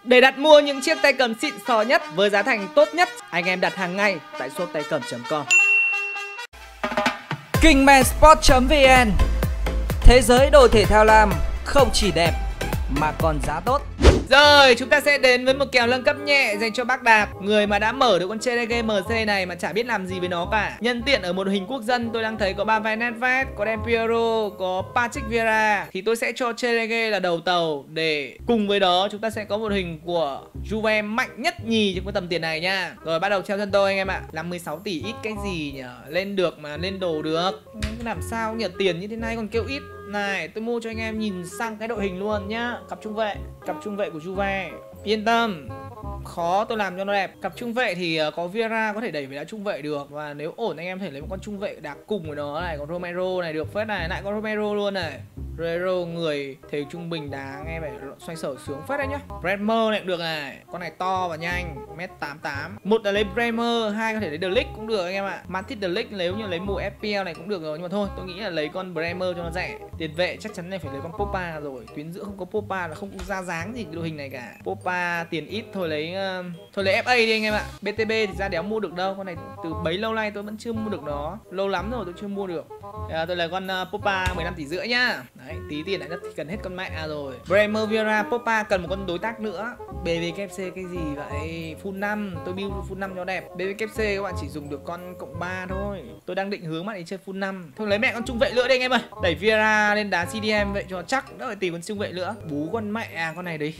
Để đặt mua những chiếc tay cầm xịn sò nhất với giá thành tốt nhất, anh em đặt hàng ngay tại shoptaicầm.com. Kingmansport.vn. Thế giới đồ thể thao lam không chỉ đẹp mà còn giá tốt. Rồi, chúng ta sẽ đến với một kèo nâng cấp nhẹ dành cho bác Đạt, người mà đã mở được con Cherege MC này mà chả biết làm gì với nó cả. Nhân tiện ở một đội hình quốc dân tôi đang thấy có Van Nedved, có Del Piero, có Patrick Vieira, thì tôi sẽ cho Cherege là đầu tàu để cùng với đó chúng ta sẽ có một đội hình của Juve mạnh nhất nhì trong cái tầm tiền này nha. Rồi bắt đầu theo chân tôi anh em ạ. 56 tỷ ít cái gì nhỉ? Lên được mà, lên đồ được. Làm sao nhỉ? Tiền như thế này còn kêu ít. Này, tôi mua cho anh em nhìn sang cái đội hình luôn nhá. Cặp trung vệ của Juve. Yên tâm, khó tôi làm cho nó đẹp. Cặp trung vệ thì có Vieira có thể đẩy về đá trung vệ được. Và nếu ổn anh em thể lấy một con trung vệ đá cùng với nó này. Có Romero này được phết này, lại có Romero luôn này. Romero người thể trung bình đá nghe phải xoay sở sướng phết đấy nhá. Bremer này cũng được này. Con này to và nhanh, 1m88. Một là lấy Bremer, hai có thể lấy De Ligt cũng được anh em ạ. Man thích De Ligt nếu như lấy mùa FPL này cũng được rồi, nhưng mà thôi, tôi nghĩ là lấy con Bremer cho nó rẻ. Tiền vệ chắc chắn này phải lấy con Popa rồi. Tuyến giữa không có Popa là không ra dáng gì cái đội hình này cả. Popa tiền ít thôi lấy FA đi anh em ạ. BTB thì ra đéo mua được đâu. Con này từ bấy lâu nay tôi vẫn chưa mua được nó. Lâu lắm rồi tôi chưa mua được. Tôi lấy con Popa 15 tỷ rưỡi nhá. Đấy, tí tiền lại đất thì cần hết con mẹ rồi. Bremer, Vieira, Popa cần một con đối tác nữa. BVKFC cái gì vậy? Full 5, tôi build full 5 cho đẹp. BVKFC các bạn chỉ dùng được con cộng 3 thôi. Tôi đang định hướng bạn đi chơi full 5. Thôi lấy mẹ con trung vệ nữa đi anh em ơi. Đẩy Vieira lên đá CDM vậy cho chắc, đỡ phải tìm con trung vệ nữa. Bú con mẹ con này đi.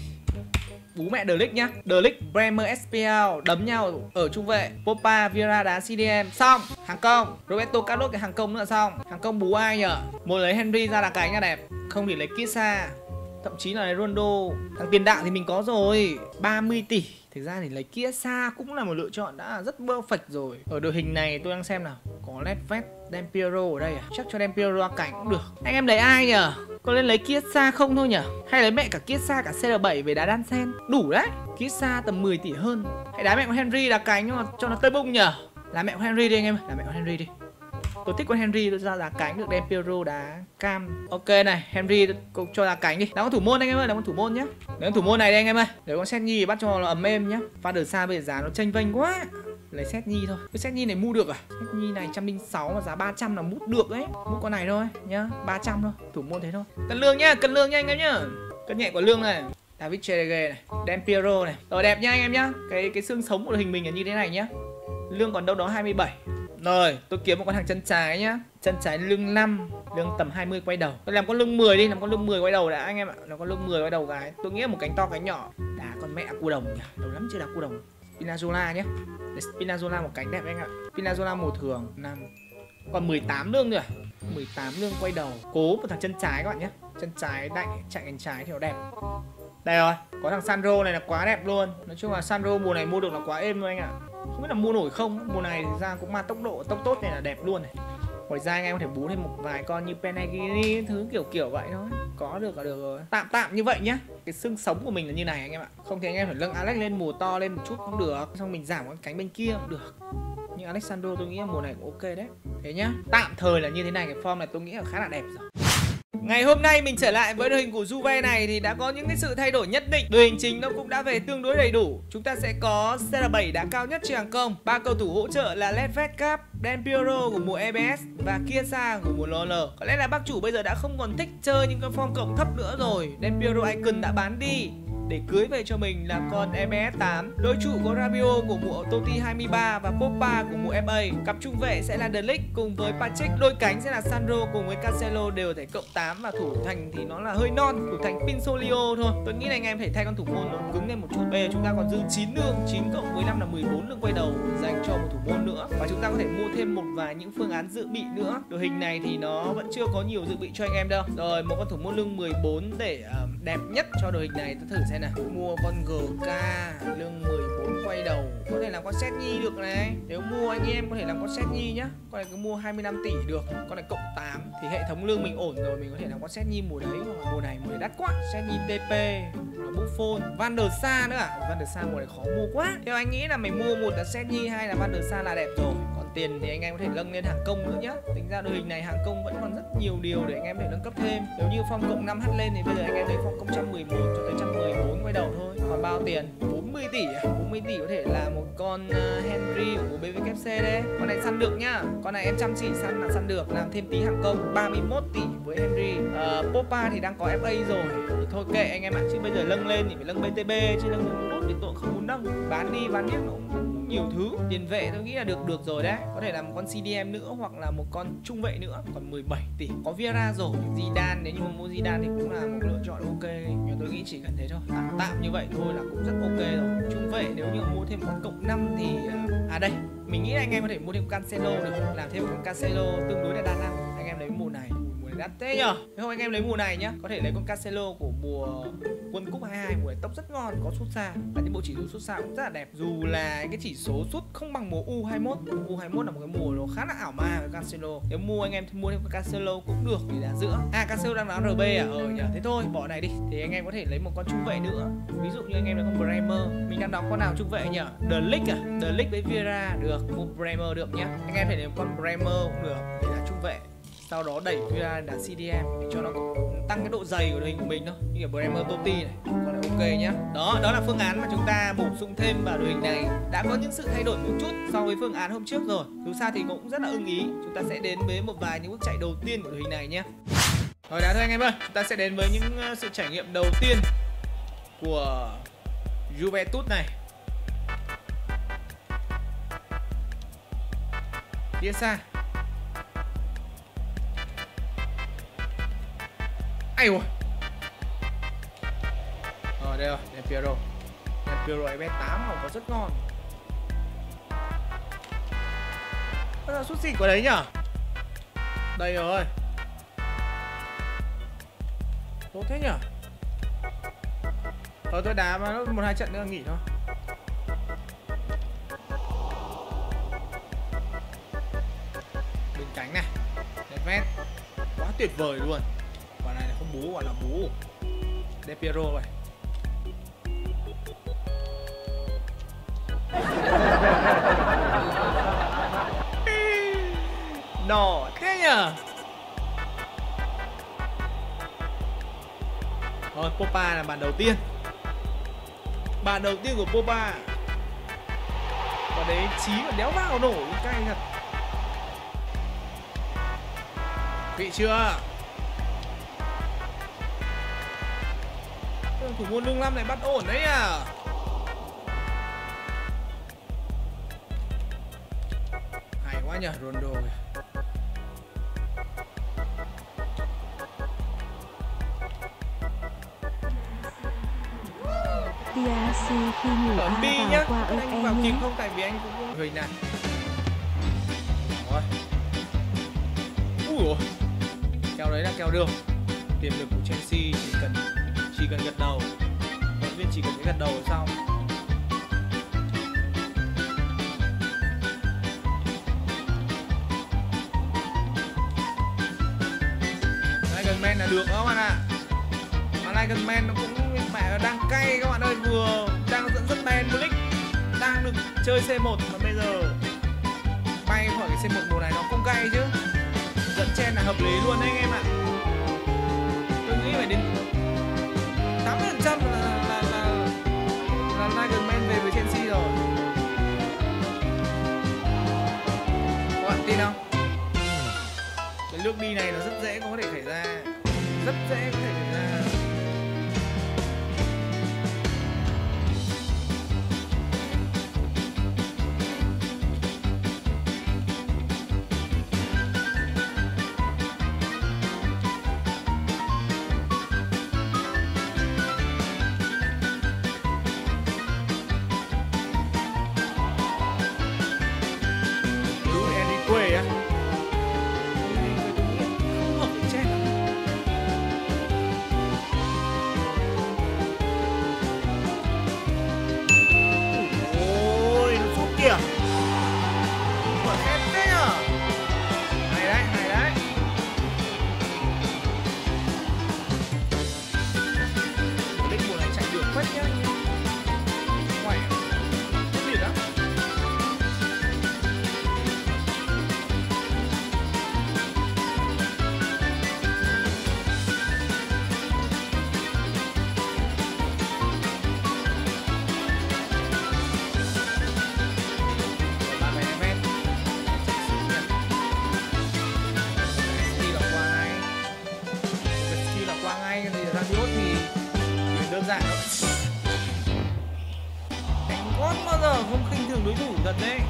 Bú mẹ De Ligt nhá. De Ligt, Bremer, SPL đấm nhau ở trung vệ. Popa, Vieira đá CDM xong. Hàng công, Roberto Carlos cái hàng công nữa xong. Hàng công bú ai nhở? Một lấy Henry ra đá cánh là đẹp. Không thì lấy Kisa, thậm chí là lấy Ronaldo. Thằng tiền đạo thì mình có rồi, 30 tỷ. Thực ra thì lấy Kisa cũng là một lựa chọn đã rất perfect rồi. Ở đội hình này tôi đang xem nào. Có Nedved, Del Piero ở đây à? Chắc cho Del Piero cánh cũng được. Anh em lấy ai nhở? Có nên lấy Kisa không thôi nhở? Hay lấy mẹ cả Kisa cả CR7 về đá đan sen? Đủ đấy. Kisa tầm 10 tỷ hơn. Hãy đá mẹ con Henry đá cánh nhưng mà cho nó tơi bung nhở? Là mẹ con Henry đi anh em. Là mẹ con Henry đi. Tôi thích con Henry, tôi ra đá cánh được. Del Piero đá cam. Ok này, Henry cho đá cánh đi. Đá con thủ môn anh em ơi, đá con thủ môn nhá. Đá con thủ môn này đi anh em ơi. Để con Senyi bắt cho nó ấm êm nhá. Van der Sar bây giờ giá nó chênh vênh quá. Lấy Senyi thôi. Cái Senyi này mua được à? Senyi này 106 mà giá 300 là mút được đấy. Mút con này thôi nhá, 300 thôi. Thủ môn thế thôi. Cân lương nhá anh em nhá. Cân nhẹ của lương này. David Cherege này, Del Piero này. Rồi đẹp nhá anh em nhá. Cái xương sống của hình mình là như thế này nhá. Lương còn đâu đó 27. Rồi, tôi kiếm một con hàng chân trái nhá. Chân trái lưng 5, lưng tầm 20 quay đầu. Tôi làm con lưng 10 đi, làm con lưng 10 quay đầu đã anh em ạ. Làm con lưng 10 quay đầu gái. Tôi nghĩ là một cánh to cánh nhỏ. Đá con mẹ cua đồng nhỉ. Lâu lắm chưa đá cua đồng. Spinazzola nhé. Spinazzola một cánh đẹp anh ạ. Spinazzola màu thường 5. Còn 18 lương nữa à? 18 lương quay đầu. Cố một thằng chân trái các bạn nhé. Chân trái đạnh chạy cánh trái thì nó đẹp. Đây rồi, có thằng Sandro này là quá đẹp luôn. Nói chung là Sandro mùa này mua được là quá êm luôn anh ạ. Không biết là mua nổi không. Mùa này ra cũng mang tốc độ tốc tốt này là đẹp luôn này. Ngoài ra anh em có thể bú thêm một vài con như Penegrini, thứ kiểu vậy thôi. Có được là được rồi. Tạm như vậy nhá. Cái xương sống của mình là như này anh em ạ. Không thì anh em phải nâng Alex lên mùa to lên một chút cũng được. Xong mình giảm con cánh bên kia cũng được. Nhưng Alexandro tôi nghĩ là mùa này cũng ok đấy. Thế nhá. Tạm thời là như thế này, cái form này tôi nghĩ là khá là đẹp rồi. Ngày hôm nay mình trở lại với đội hình của Juve này thì đã có những cái sự thay đổi nhất định. Đội hình chính nó cũng đã về tương đối đầy đủ. Chúng ta sẽ có CR7 đá cao nhất trên hàng công. 3 cầu thủ hỗ trợ là Nedved, Del Piero của mùa EBS và Kisa của mùa LOL. Có lẽ là bác chủ bây giờ đã không còn thích chơi những cái form cộng thấp nữa rồi. Del Piero Icon đã bán đi để cưới về cho mình là con EBS 8. Đối trụ có Rabiot của mùa Totti 23 và Popa của mùa FA. Cặp trung vệ sẽ là De Ligt cùng với Patrick. Đôi cánh sẽ là Sandro cùng với Cancelo đều thể cộng 8. Và thủ thành thì nó là hơi non, thủ thành Pinsolio thôi. Tôi nghĩ là anh em thể thay con thủ môn nó cứng lên một chút. Bây giờ chúng ta còn dư 9 lương, 9 cộng với 5 là 14 lương quay đầu dành cho một thủ môn nữa. Và chúng ta có thể mua thêm một vài những phương án dự bị nữa. Đội hình này thì nó vẫn chưa có nhiều dự bị cho anh em đâu. Rồi một con thủ môn lương 14 để đẹp nhất cho đội hình này. Tôi thử xem nào. Mua con GK lương 14 quay đầu, có thể làm con Senyi được này. Nếu mua anh em có thể làm con Senyi nhá. Con này cứ mua 25 tỷ được. Con này cộng 8 thì hệ thống lương mình ổn rồi, mình có thể làm con Senyi mùa đấy. Mùa này đắt quá. Senyi TP, Buffon, Van der Sar nữa à? Van der Sar mùa này khó mua quá. Theo anh nghĩ là mình mua một là Senyi hay là Van der Sar là đẹp rồi. Còn tiền thì anh em có thể nâng lên hàng công nữa nhá. Tính ra đội hình này hàng công vẫn còn rất nhiều điều để anh em có thể nâng cấp thêm. Nếu như phong cộng 5 hắt lên thì bây giờ anh em lấy phong cộng 111 cho tới 114 quay đầu thôi. Còn bao tiền? 40 tỷ à? 40 tỷ có thể là một con Henry của BVKC đấy. Con này săn được nhá. Con này em chăm chỉ săn là săn được. Làm thêm tí hàng công. 31 tỷ với Henry. Popa thì đang có FA rồi thì thôi kệ anh em ạ. Chứ bây giờ nâng lên thì phải nâng BTB. Chứ nâng nốt thì tôi không muốn nâng. Bán đi bán biết nó cũng nhiều thứ. Tiền vệ tôi nghĩ là được rồi đấy. Có thể là một con CDM nữa hoặc là một con trung vệ nữa. Còn 17 tỷ. Có Vieira rồi. Zidane, nếu như mà mua Zidane thì cũng là một lựa chọn ok. Nhưng tôi nghĩ chỉ cần thế thôi. Tạm như vậy thôi là cũng rất ok rồi. Trung vệ nếu như mua thêm một con cộng 5 thì đây, mình nghĩ là anh em có thể mua thêm Cancelo được. Làm thêm một con Cancelo tương đối là đa năng. Anh em lấy mùa này đắt thế nhờ. Nếu không anh em lấy mùa này nhá, có thể lấy con Cancelo của mùa World Cup 22. Mùa này tốc rất ngon, có sút xa và những bộ chỉ số sút xa cũng rất là đẹp. Dù là cái chỉ số sút không bằng mùa U21. U21 là một cái mùa nó khá là ảo ma với Cancelo. Nếu mua anh em thì mua thêm con Cancelo cũng được vì là giữa. Cancelo đang đá RB à? Nhờ. Thế thôi, bỏ này đi. Thì anh em có thể lấy một con trung vệ nữa. Ví dụ như anh em lấy con Bremer. Mình đang đóng con nào trung vệ nhỉ? The Ligt à? The Ligt với Vieira được. Mua Bremer được nhá. Anh em phải lấy một con Bremer cũng được để là trung vệ. Sau đó đẩy Vieira đá CDM để cho nó tăng cái độ dày của đội hình của mình thôi. Như kiểu Bremer Totti này. Còn là ok nhá. Đó là phương án mà chúng ta bổ sung thêm vào đội hình này. Đã có những sự thay đổi một chút so với phương án hôm trước rồi. Dù sao thì cũng rất là ưng ý. Chúng ta sẽ đến với một vài những bước chạy đầu tiên của đội hình này nhé. Rồi đã thôi anh em ơi, chúng ta sẽ đến với những sự trải nghiệm đầu tiên của Juventus này. Chiesa. Ai ôi. Đây rồi, Del Piero. Del Piero FS8 không có rất ngon. Nó là sút xịt của đấy nhở? Đây rồi. Tốt thế nhở? Tôi đá mà nó 1-2 trận nữa nghỉ thôi. Bên cánh này. Neves. Quá tuyệt vời luôn. Quả này không bú, gọi là bú. Del Piero rồi. Nỏ thế nhở? Thôi Popa là bàn đầu tiên. Bàn đầu tiên của Popa. Và đấy chí mà đéo vào nổ, cay thật. Vị chưa? Thủ môn lung năm này bắt ổn đấy à. Hay quá nhờ, Rondo kìa. TRC khi ngủ Bi nhá, qua anh vào kịp không? Tại vì anh cũng hình này. Rồi. Ui ôi. Kèo đấy là kèo được. Tiềm lực của Chelsea chỉ cần gật đầu. Huấn viên chỉ cần gật đầu là xong. Ligerman là được đó các bạn ạ. Mà Ligerman nó cũng mẹ đang cay các bạn ơi, vừa đang dẫn dắt Bayern Munich, đang được chơi C1 mà bây giờ bay khỏi cái C1 mùa này nó cũng cay chứ. Dẫn chen là hợp lý luôn đấy anh em ạ. Tôi nghĩ phải đến 80% là Ligerman về với Chelsea rồi. Các bạn tin không? Cái nước đi này nó rất dễ có thể xảy ra. Rất dễ có thể xảy ra. đường đối thủ thật đấy.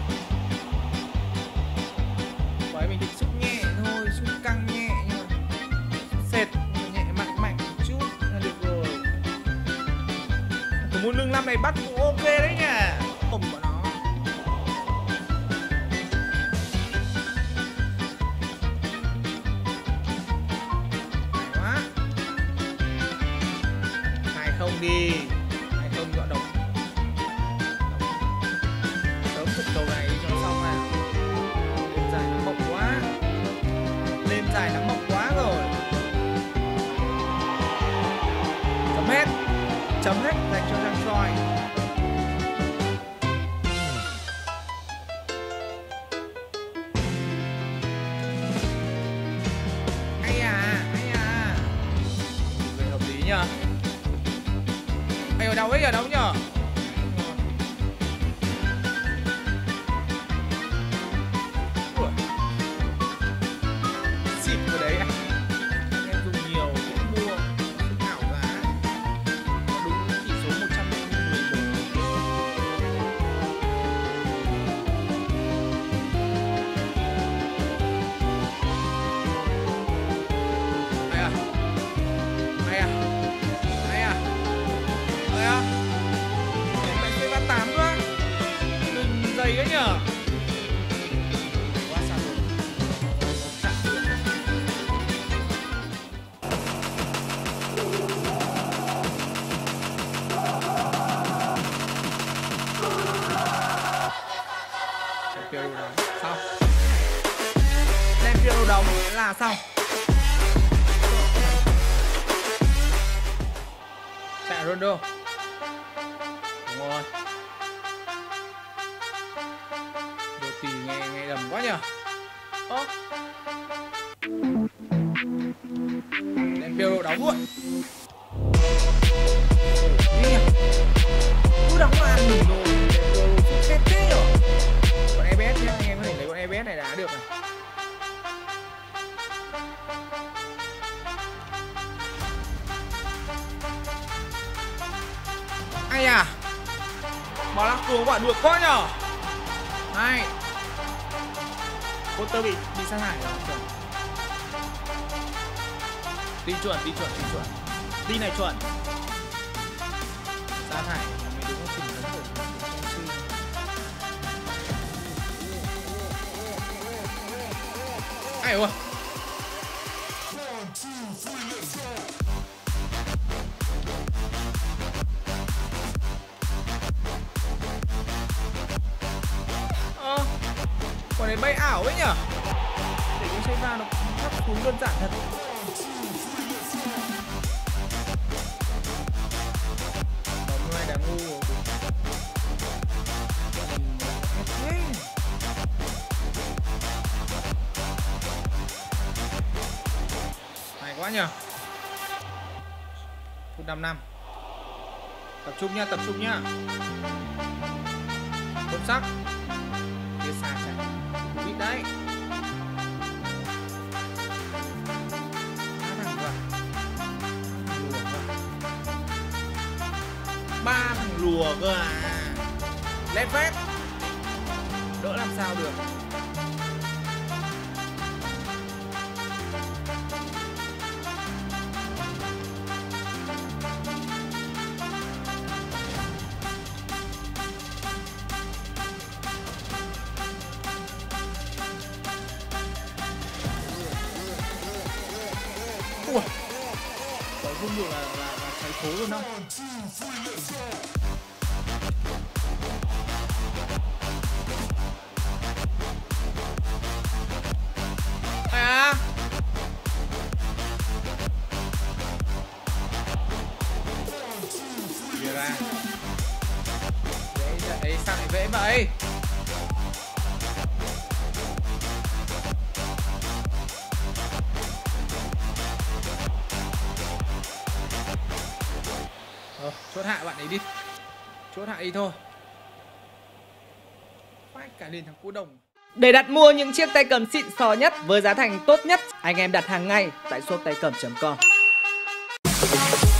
Bởi mình định xúc nhẹ thôi, xúc căng nhẹ nhưng mà sệt nhẹ mạnh một chút là được rồi. Thủ môn lưng 5 này bắt cũng ok đấy nhỉ. Ổm của nó. Đi 2-0 gọn đồng. Sớm trận cầu này cho xong nào. Lên giải nó mộng quá. Lên giải nó mộng quá rồi. Chấm hết dành cho Giang Choi. Hay à. Về hợp lý nhờ. Ở đâu ấy, ở đâu nhở? Xịt vào đấy à? Em dùng nhiều cũng mua không ảo giá. Đúng chỉ số 111. Mày C38 quá. Đừng dày ấy nhở. Quá sao rồi. Xong. Đem phiêu đóng là xong. Chạy Ronaldo. Đúng rồi. Đồ tỉ nghe đầm quá nhở. Đem phiêu đóng luôn. Đi nhỉ. Cứ đóng là ăn mình rồi. Đem phiêu thế rồi. Con EBS nhá, anh em có thể thấy con EBS này đá được này. Ai à. Bỏ lắc xuống quả được quá nhở. Này. Potter bị sa thải rồi. Đi chuẩn. Đi này chuẩn. Sa thải mình đúng không chỉnh thắng rồi. Ai ơi. Còn này bay ảo ấy nhở. Để cái chơi va nó thấp xuống đơn giản thật. Hôm nay đã ngu rồi. Hay quá nhở. Phút 5 năm. Tập trung nhá. Cốt sắc. Phía xa chạy. Vịt đấy. 3 thằng lùa cơ à. Lép vét. Đỡ làm sao được. Ủa. Đấy không được là cháy thố luôn đâu. À. Đưa ra. Đấy, sao lại vẽ vậy? Chốt hạ bạn ấy đi. Chốt hạ đi thôi. Phải cả lên thằng Cú Đồng. Để đặt mua những chiếc tay cầm xịn sò nhất với giá thành tốt nhất, anh em đặt hàng ngay tại shop taicầm.com.